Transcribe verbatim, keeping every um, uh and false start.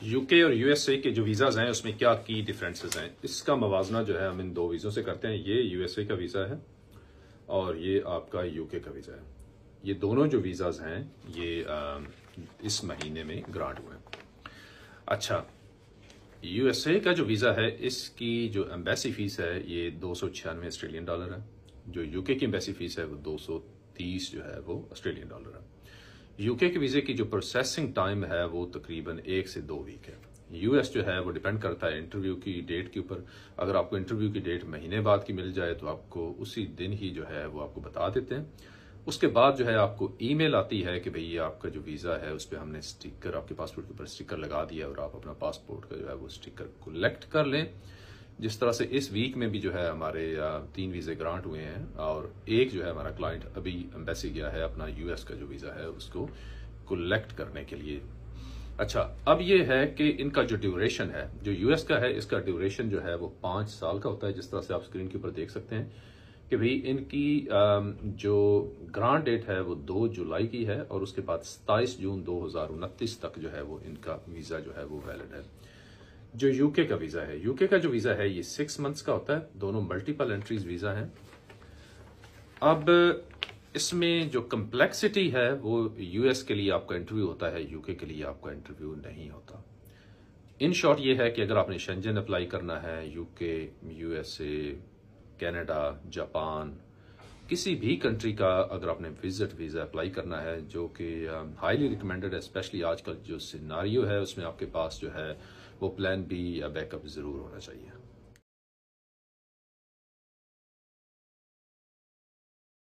UK और USA के जो वीज़ाज हैं उसमें क्या की डिफरेंसेस हैं, इसका मवाजना जो है हम इन दो वीज़ों से करते हैं। ये यूएसए का वीज़ा है और ये आपका यूके का वीज़ा है। ये दोनों जो वीज़ाज हैं ये आ, इस महीने में ग्रांट हुए हैं। अच्छा, यूएसए का जो वीज़ा है इसकी जो एम्बेसी फीस है ये दो सौ छियानवे ऑस्ट्रेलियन डॉलर है। जो यूके की एम्बेसी फीस है वो दो सौ तीस जो है वो ऑस्ट्रेलियन डॉलर है। यूके के वीज़े की जो प्रोसेसिंग टाइम है वो तकरीबन एक से दो वीक है। यूएस जो है वो डिपेंड करता है इंटरव्यू की डेट के ऊपर। अगर आपको इंटरव्यू की डेट महीने बाद की मिल जाए तो आपको उसी दिन ही जो है वो आपको बता देते हैं। उसके बाद जो है आपको ईमेल आती है कि भाई ये आपका जो वीज़ा है उस पर हमने स्टिकर आपके पासपोर्ट के ऊपर स्टिकर लगा दिया और आप अपना पासपोर्ट का जो है वो स्टिकर कलेक्ट कर लें। जिस तरह से इस वीक में भी जो है हमारे तीन वीज़े ग्रांट हुए हैं और एक जो है हमारा क्लाइंट अभी एम्बेसी गया है अपना यूएस का जो वीज़ा है उसको कलेक्ट करने के लिए। अच्छा, अब ये है कि इनका जो ड्यूरेशन है, जो यूएस का है इसका ड्यूरेशन जो है वो पाँच साल का होता है। जिस तरह से आप स्क्रीन के ऊपर देख सकते हैं कि भाई इनकी जो ग्रांट डेट है वो दो जुलाई की है और उसके बाद सताईस जून दो हजार उनतीस तक जो है वो इनका वीज़ा जो है वो वैलिड है। जो यूके का वीज़ा है, यूके का जो वीज़ा है ये सिक्स मंथ्स का होता है। दोनों मल्टीपल एंट्रीज वीज़ा हैं। अब इसमें जो कम्प्लेक्सिटी है वो यूएस के लिए आपका इंटरव्यू होता है, यूके के लिए आपका इंटरव्यू नहीं होता। इन शॉर्ट ये है कि अगर आपने शेंजन अप्लाई करना है, यूके, यूएसए, कनाडा, जापान, किसी भी कंट्री का अगर आपने विजिट वीज़ा अप्लाई करना है जो कि हाईली रिकमेंडेड है, स्पेशली आजकल जो सिनारियो है उसमें आपके पास जो है वो प्लान बी या बैकअप ज़रूर होना चाहिए।